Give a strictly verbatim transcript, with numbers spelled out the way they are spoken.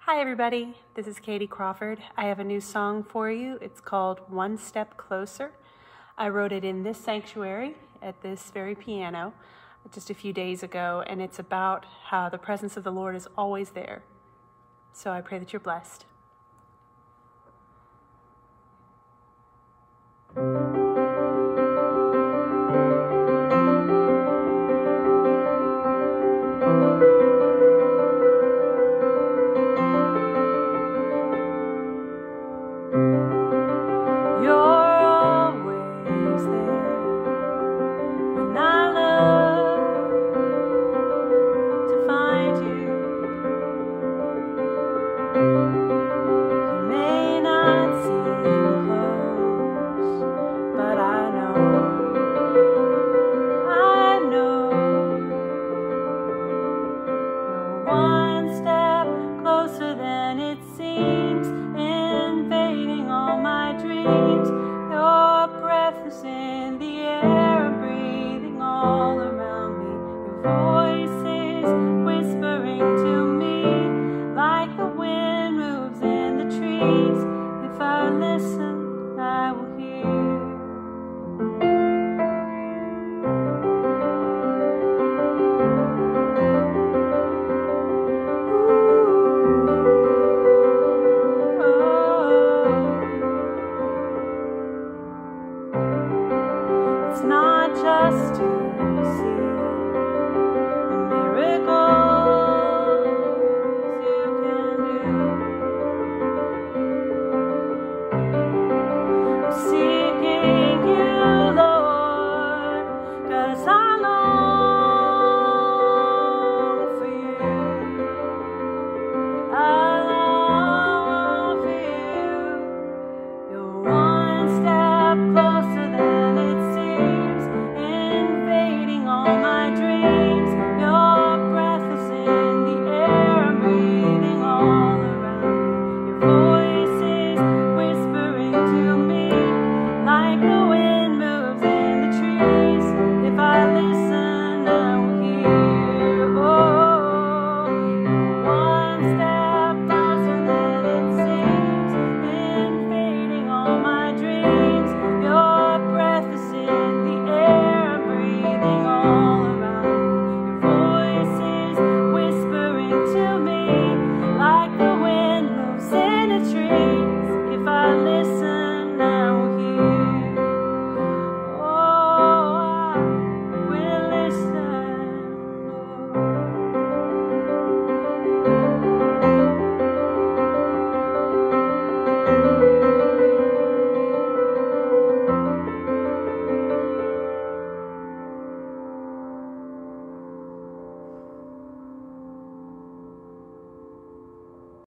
Hi everybody, this is Katie Crawford. I have a new song for you. It's called One Step Closer. I wrote it in this sanctuary at this very piano just a few days ago, and it's about how the presence of the Lord is always there. So I pray that you're blessed. Thank you.